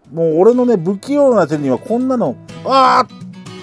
もう俺のね、不器用な手にはこんなの、ああ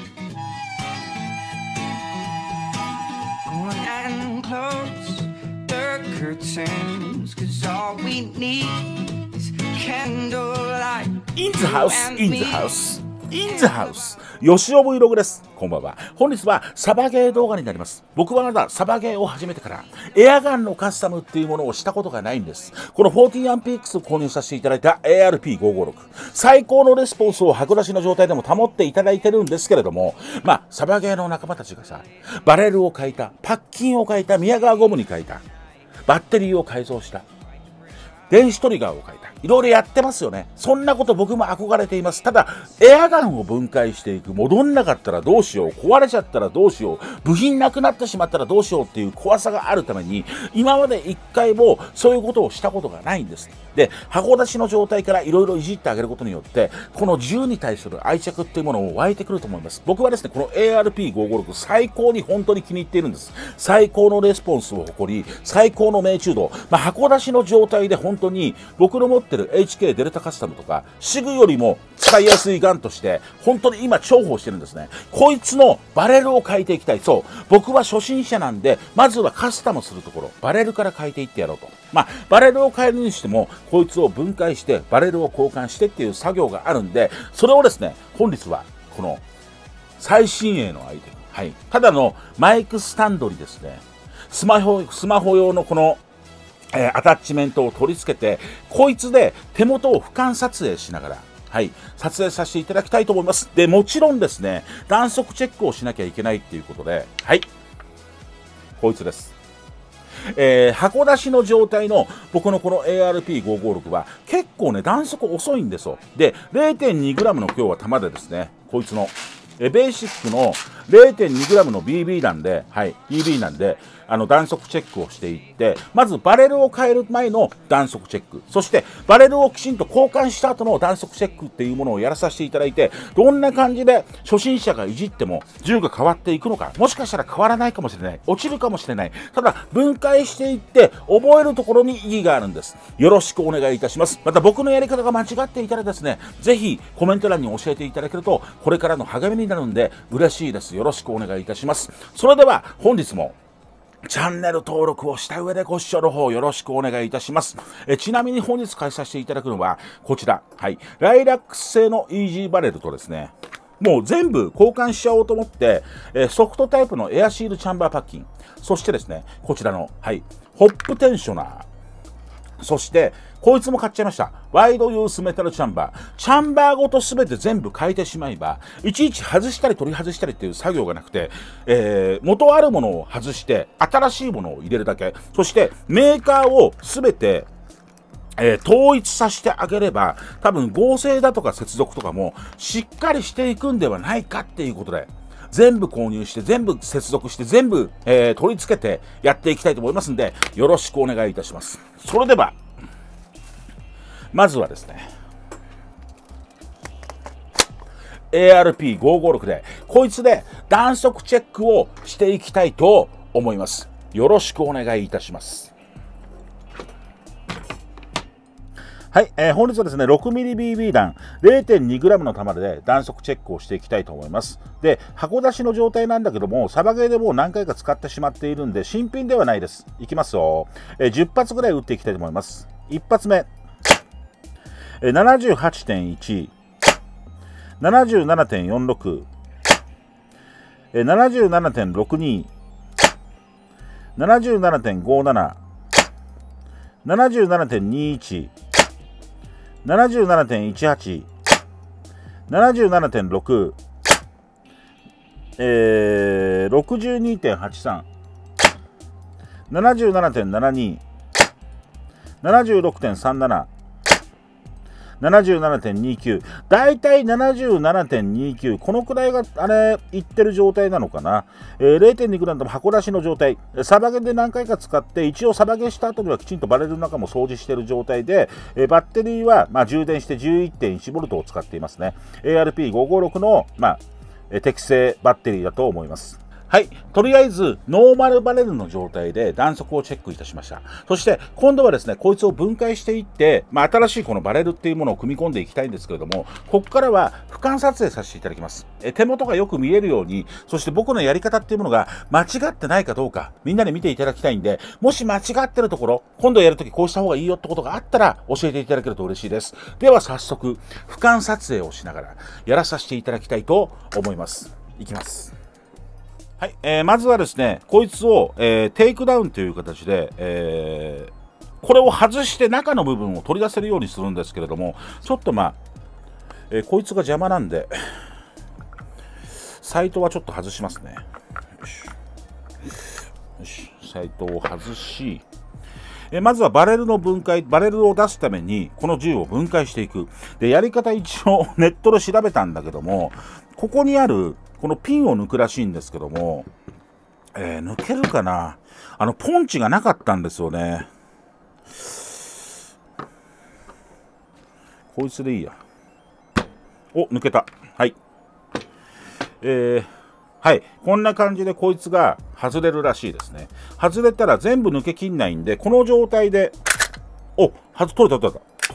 インザハウス、インザハウス、インザハウス。吉尾 Vlog です。こんばんは。本日はサバゲー動画になります。僕はまだサバゲーを始めてからエアガンのカスタムっていうものをしたことがないんです。この40アンピックスを購入させていただいた ARP556。最高のレスポンスを箱出しの状態でも保っていただいてるんですけれども、まあ、サバゲーの仲間たちがさ、バレルを変えた、パッキンを変えた、宮川ゴムに変えた、バッテリーを改造した、電子トリガーを変えた。いろいろやってますよね。そんなこと僕も憧れています。ただ、エアガンを分解していく。戻んなかったらどうしよう。壊れちゃったらどうしよう。部品なくなってしまったらどうしようっていう怖さがあるために、今まで一回もそういうことをしたことがないんです。で、箱出しの状態からいろいろいじってあげることによって、この銃に対する愛着っていうものを湧いてくると思います。僕はですね、この ARP556 最高に本当に気に入っているんです。最高のレスポンスを誇り、最高の命中度。箱出しの状態で本当に僕の持ってる HK デルタカスタムとかシグよりも使いやすいガンとして本当に今重宝してるんですね。こいつのバレルを変えていきたい。そう、僕は初心者なんでまずはカスタムするところバレルから変えていってやろうと。バレルを変えるにしてもこいつを分解してバレルを交換してっていう作業があるんで、それをですね本日はこの最新鋭のアイテム、はい、ただのマイクスタンドにですねスマホ用のこのアタッチメントを取り付けて、こいつで手元を俯瞰撮影しながら、はい、撮影させていただきたいと思います。で、もちろんですね、弾速チェックをしなきゃいけないっていうことで、はい、こいつです。箱出しの状態の僕のこの ARP556 は結構ね、弾速遅いんですよ。で、0.2g の今日は弾でですね、こいつの、ベーシックの 0.2g の BB 弾で、はい、BB なんで、弾速チェックをしていって、まずバレルを変える前の弾速チェック、そしてバレルをきちんと交換した後の弾速チェックっていうものをやらさせていただいて、どんな感じで初心者がいじっても銃が変わっていくのか、もしかしたら変わらないかもしれない、落ちるかもしれない、ただ分解していって覚えるところに意義があるんです。よろしくお願いいたします。また僕のやり方が間違っていたらですね、ぜひコメント欄に教えていただけるとこれからの励みになるんで嬉しいです。よろしくお願いいたします。それでは本日もチャンネル登録をした上でご視聴の方よろしくお願いいたします。ちなみに本日開催させていただくのはこちら、はい、ライラックス製のイージーバレルとですね、もう全部交換しちゃおうと思って、ソフトタイプのエアシールチャンバーパッキン、そしてですね、こちらの、はい、ホップテンショナー、そしてこいつも買っちゃいました。ワイドユースメタルチャンバー。チャンバーごと全て全部変えてしまえば、いちいち外したり取り外したりっていう作業がなくて、元あるものを外して新しいものを入れるだけ。そしてメーカーを全て統一させてあげれば、多分合成だとか接続とかもしっかりしていくんではないかっていうことで、全部購入して全部接続して全部、取り付けてやっていきたいと思いますんで、よろしくお願いいたします。それではまずはですね ARP556 でこいつで弾速チェックをしていきたいと思います。よろしくお願いいたします。はい、本日はですね 6mmBB 弾 0.2g の弾で弾速チェックをしていきたいと思います。で、箱出しの状態なんだけども、サバゲーでもう何回か使ってしまっているんで新品ではないです。いきますよ。10発ぐらい撃っていきたいと思います。1発目 78.1、77.46、77.62、77.57、77.21、77.18、77.6、62.83、77.72、76.37、77.29、だいたい 77.29、このくらいがいってる状態なのかな。0.2g でも箱出しの状態、サバゲで何回か使って、一応サバゲした後にはきちんとバレルの中も掃除している状態で、バッテリーは充電して 11.1V を使っていますね。ARP556 の適正バッテリーだと思います。 はい。とりあえず、ノーマルバレルの状態で弾速をチェックいたしました。そして、今度はですね、こいつを分解していって、新しいこのバレルっていうものを組み込んでいきたいんですけれども、ここからは俯瞰撮影させていただきます。手元がよく見えるように、そして僕のやり方っていうものが間違ってないかどうか、みんなで見ていただきたいんで、もし間違ってるところ、今度やるときこうした方がいいよってことがあったら、教えていただけると嬉しいです。では早速、俯瞰撮影をしながら、やらさせていただきたいと思います。いきます。はい、まずはですね、こいつを、テイクダウンという形で、これを外して中の部分を取り出せるようにするんですけれども、ちょっとこいつが邪魔なんで、サイトはちょっと外しますね。よし、サイトを外し、まずはバレルの分解、バレルを出すために、この銃を分解していく。で、やり方一応ネットで調べたんだけども、ここにある、このピンを抜くらしいんですけども、抜けるかな？ポンチがなかったんですよね。こいつでいいや。お、抜けた。はい。はい。こんな感じでこいつが外れるらしいですね。外れたら全部抜けきんないんで、この状態で、お、取れた。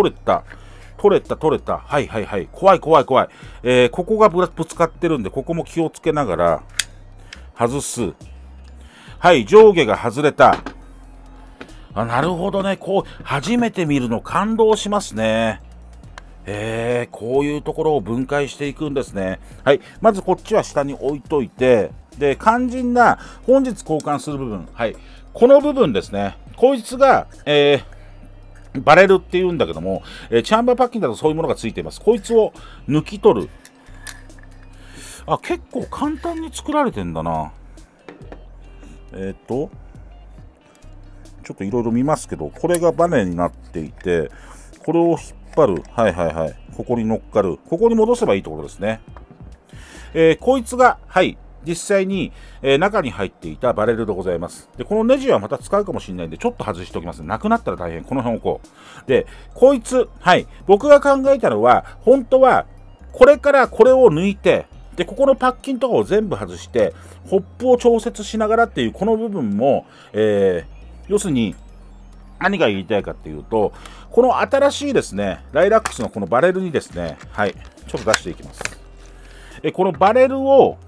取れた。はいはいはい。怖い。ここがぶつかってるんで、ここも気をつけながら、外す。はい、上下が外れた。なるほどね。こう、初めて見るの感動しますね。こういうところを分解していくんですね。はい。まずこっちは下に置いといて、で、肝心な本日交換する部分。はい。この部分ですね。こいつが、バレルって言うんだけども、チャンバーパッキンだとそういうものがついています。こいつを抜き取る。結構簡単に作られてんだな。ちょっといろいろ見ますけど、これがバネになっていて、これを引っ張る。はい。ここに乗っかる。ここに戻せばいいところですね。こいつが、はい。実際に、中に入っていたバレルでございます。で、このネジはまた使うかもしれないんで、ちょっと外しておきます。なくなったら大変。この辺をこう。で、こいつ、はい。僕が考えたのは、本当は、これからこれを抜いて、で、ここのパッキンとかを全部外して、ホップを調節しながらっていう、この部分も、要するに、何が言いたいかっていうと、この新しいですね、ライラックスのこのバレルにですね、はい、ちょっと出していきます。このバレルを、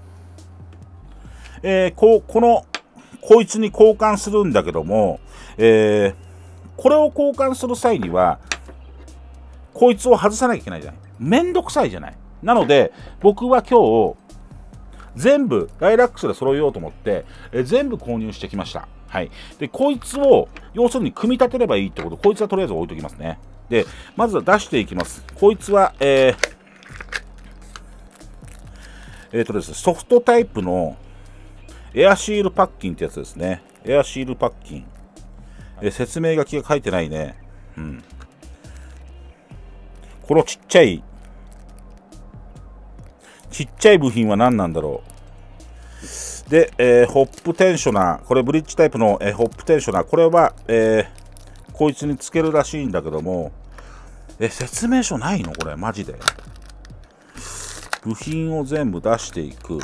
こいつに交換するんだけども、これを交換する際には、こいつを外さなきゃいけないじゃない。めんどくさいじゃない。なので、僕は今日、全部、ライラックスで揃えようと思って、全部購入してきました。はい。で、こいつを、要するに組み立てればいいってこと、こいつはとりあえず置いときますね。で、まずは出していきます。こいつは、ですね、ソフトタイプのエアシールパッキンってやつですね。エアシールパッキン。説明書きが書いてないね。うん。このちっちゃい部品は何なんだろう。で、ホップテンショナー。これブリッジタイプの、ホップテンショナー。これは、こいつにつけるらしいんだけども、説明書ないのこれ、マジで。部品を全部出していく。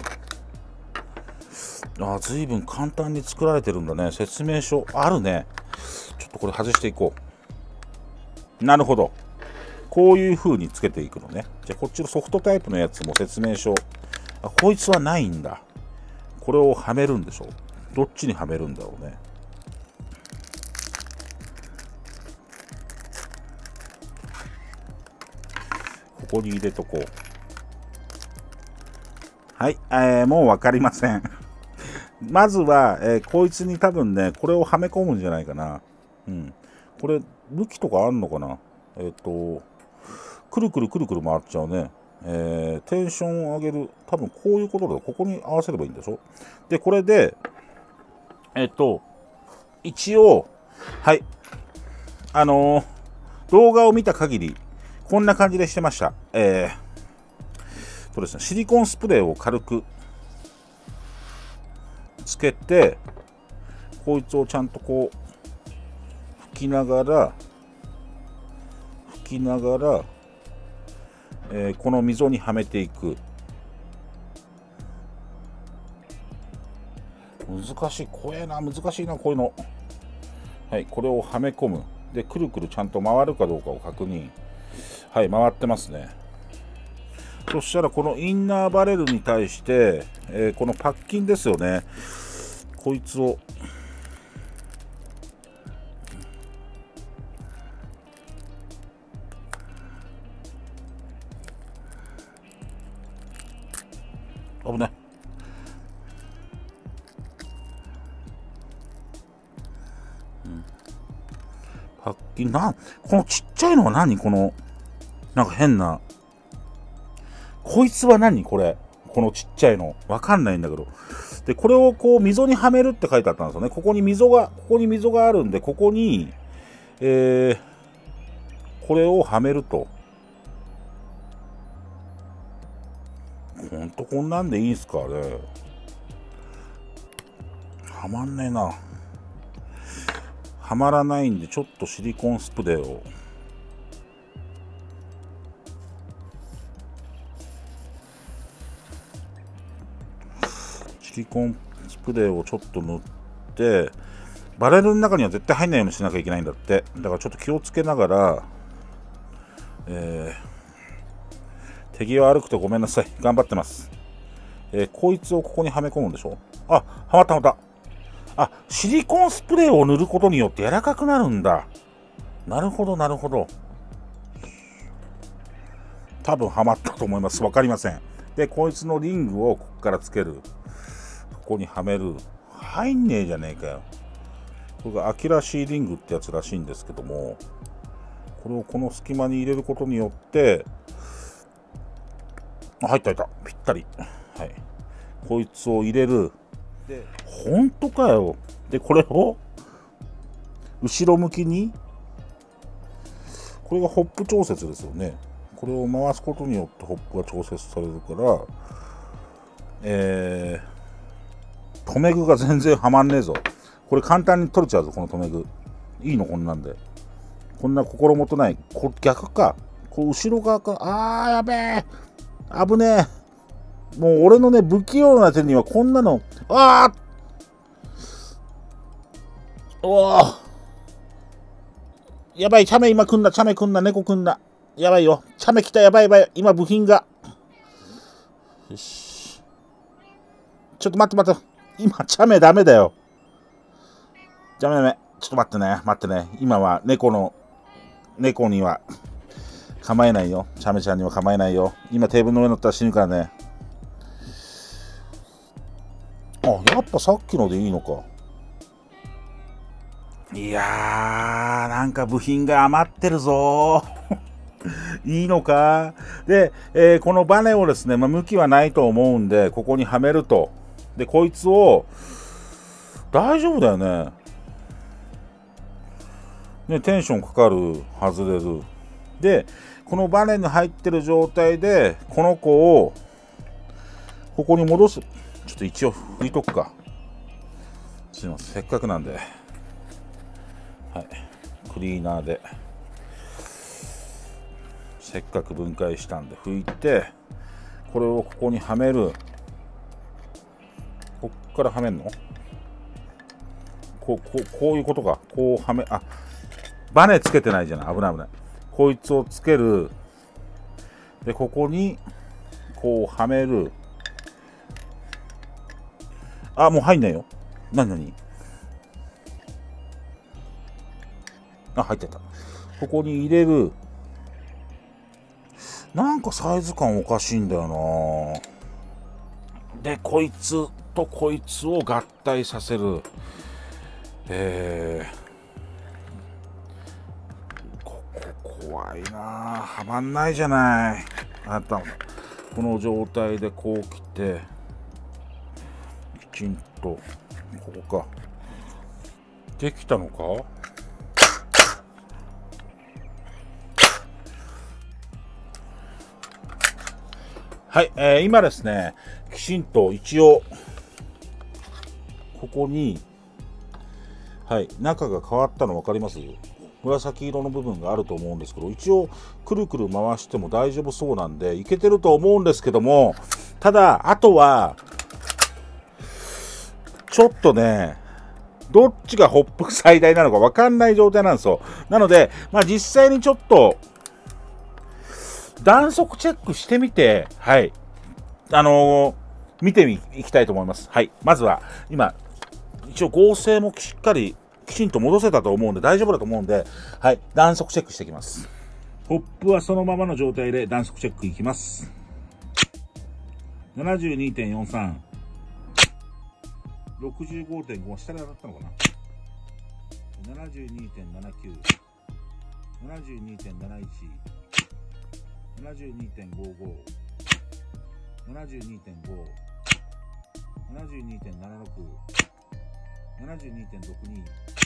随分簡単に作られてるんだね。説明書あるね。ちょっとこれ外していこう。なるほど。こういう風につけていくのね。じゃあこっちのソフトタイプのやつも説明書。こいつはないんだ。これをはめるんでしょ。どっちにはめるんだろうね。ここに入れとこう。はい、もうわかりません。まずは、こいつに多分ね、これをはめ込むんじゃないかな。うん。これ、向きとかあんのかな？くるくる回っちゃうね。テンションを上げる。多分こういうことだ。ここに合わせればいいんでしょ？で、これで、一応、はい。動画を見た限り、こんな感じでしてました。ですね、シリコンスプレーを軽くつけて、こいつをちゃんとこう吹きながら、この溝にはめていく。 難しい、怖えな、難しいな、こういうの。はい、これをはめ込む。で、くるくるちゃんと回るかどうかを確認。はい、回ってますね。そしたら、このインナーバレルに対して、このパッキンですよね。こいつを、危ない。パッキン、このちっちゃいのは何？この、なんか変な。こいつは何これ？このちっちゃいの。わかんないんだけど。で、これをこう、溝にはめるって書いてあったんですよね。ここに溝があるんで、ここに、これをはめると。ほんとこんなんでいいんすかね。はまんねえな。はまらないんで、ちょっとシリコンスプレーを。シリコンスプレーをちょっと塗って、バレルの中には絶対入んないようにしなきゃいけないんだって。だからちょっと気をつけながら、手際悪くてごめんなさい。頑張ってます。こいつをここにはめ込むんでしょ。あ、はまったはまった。あ、シリコンスプレーを塗ることによって柔らかくなるんだ。なるほど、なるほど。多分はまったと思います。わかりません。で、こいつのリングをここからつける。ここにはめる。入んねえじゃねえかよ。これがアキラシーリングってやつらしいんですけども、これをこの隙間に入れることによって、あ、入った入った。ぴったり。はい。こいつを入れる。で、ほんとかよ。で、これを、後ろ向きに、これがホップ調節ですよね。これを回すことによってホップが調節されるから、留め具が全然はまんねえぞ。これ簡単に取れちゃうぞ、この留め具。いいのこんなんで。こんな心もとない。逆か。こう後ろ側か。やべえ。危ねえ。もう俺のね、不器用な手にはこんなの。やばい、チャメ今来んな、チャメ来んな、猫来んな。やばいよ。チャメ来た、やばいやばい。今部品が。よし。ちょっと待って。今、チャメダメだよ。ダメ。ちょっと待ってね。今は猫には構えないよ。チャメちゃんには構えないよ。今テーブルの上に乗ったら死ぬからね。やっぱさっきのでいいのか。いやー、なんか部品が余ってるぞいいのか。で、このバネをですね、向きはないと思うんで、ここにはめると。で、こいつを、大丈夫だよね。ね、テンションかかる、外れる。で、このバネに入ってる状態で、この子を、ここに戻す。ちょっと一応拭いとくか。すいません、せっかくなんで。はい。クリーナーで。せっかく分解したんで拭いて、これをここにはめる。こっからはめんの？こういうことか。こうはめ、バネつけてないじゃない。危ない。こいつをつける。で、ここに、こうはめる。もう入んないよ。何入ってた。ここに入れる。なんかサイズ感おかしいんだよな。で、こいつとこいつを合体させる。こ怖いな。はまんないじゃない。この状態でこう来て、きちんと、ここか。できたのか？はい、今ですね、きちんと一応、ここに、はい、中が変わったの分かります？紫色の部分があると思うんですけど、一応、くるくる回しても大丈夫そうなんで、いけてると思うんですけども、ただ、あとは、 ちょっとね、どっちがホップ最大なのか分かんない状態なんですよ。なので、まあ実際にちょっと、弾速チェックしてみて、はい。見ていきたいと思います。はい。まずは、今、一応合成もしっかり、きちんと戻せたと思うんで、大丈夫だと思うんで、はい。弾速チェックしていきます。ホップはそのままの状態で弾速チェックいきます。72.43。65.5 下で当たったのかな。 72.79 72.71 72.55 72.5 72.76 72.62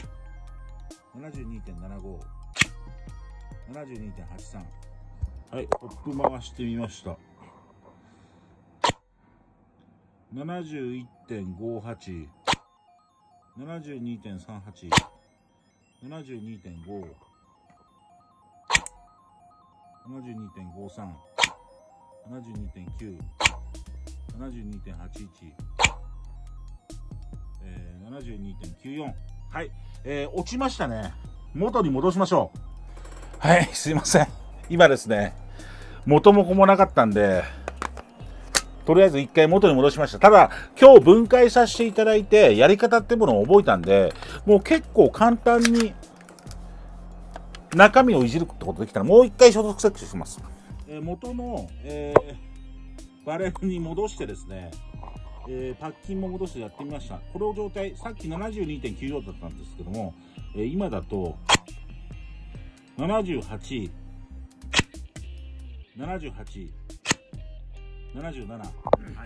72.75 72.83。はい、ホップ回してみました。71.58 72.38 72.5 72.53 72.9 72.81 72.94。はい、落ちましたね。元に戻しましょう。はい、すいません。今ですね、元も子もなかったんで、とりあえず一回元に戻しました。ただ、今日分解させていただいて、やり方ってものを覚えたんで、もう結構簡単に中身をいじるってことできたら、もう一回所属チェックします。元の、バレルに戻してですね、パッキンも戻してやってみました。この状態、さっき 72.94 だったんですけども、今だと、78、77、はい、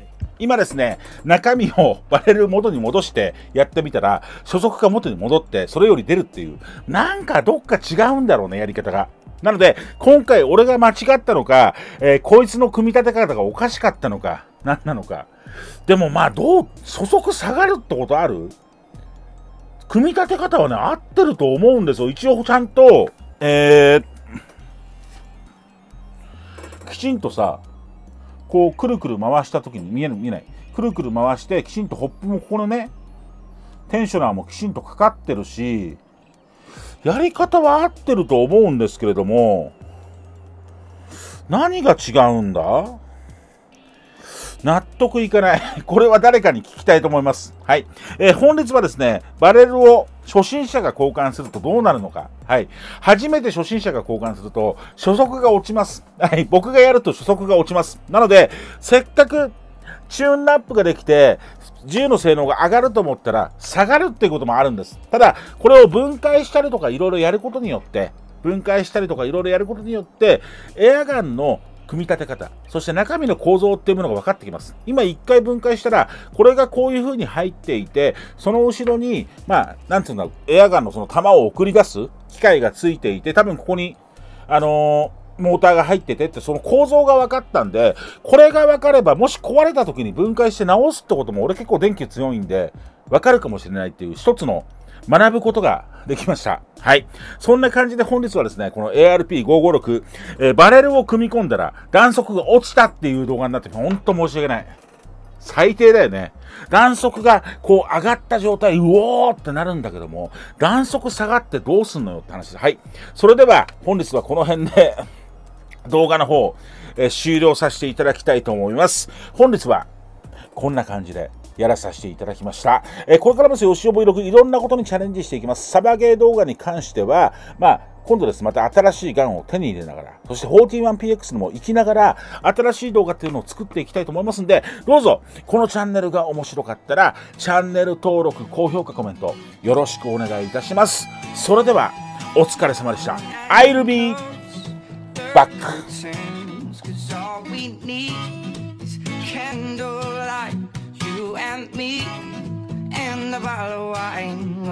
今ですね、中身をバレル元に戻してやってみたら、初速が元に戻って、それより出るっていう、なんかどっか違うんだろうね、やり方が。なので、今回俺が間違ったのか、こいつの組み立て方がおかしかったのか、何なのか。でもまあ、初速下がるってことある？組み立て方はね、合ってると思うんですよ。一応ちゃんと、きちんとさ、こう、くるくる回したときに見えない。くるくる回して、きちんとホップもここのね、テンショナーもきちんとかかってるし、やり方は合ってると思うんですけれども、何が違うんだ？納得いかない。これは誰かに聞きたいと思います。はい。本日はですね、バレルを初心者が交換するとどうなるのか。はい。初めて初心者が交換すると、初速が落ちます。はい。僕がやると初速が落ちます。なので、せっかくチューンナップができて、銃の性能が上がると思ったら、下がるっていうこともあるんです。ただ、これを分解したりとかいろいろやることによって、エアガンの組み立て方、そして中身の構造っていうものが分かってきます。今一回分解したら、これがこういう風に入っていて、その後ろに、まあ、なんていうんだろう、エアガンのその弾を送り出す機械がついていて、多分ここに、モーターが入っててって、その構造が分かったんで、これが分かれば、もし壊れた時に分解して直すってことも、俺結構電気強いんで、分かるかもしれないっていう一つの学ぶことができました。はい。そんな感じで本日はですね、この ARP556、バレルを組み込んだら弾速が落ちたっていう動画になってほんと申し訳ない。最低だよね。弾速がこう上がった状態、うおーってなるんだけども、弾速下がってどうすんのよって話です。はい。それでは本日はこの辺で動画の方、終了させていただきたいと思います。本日はこんな感じでやらさせていただきました。これからもよしお Vlog いろんなことにチャレンジしていきます。サバゲー動画に関しては、まあ、今度です。また新しいガンを手に入れながら、そして 41PX にも行きながら、新しい動画っていうのを作っていきたいと思いますんで、どうぞ、このチャンネルが面白かったら、チャンネル登録、高評価、コメント、よろしくお願いいたします。それでは、お疲れ様でした。I'll be back. You and me and a bottle of wine.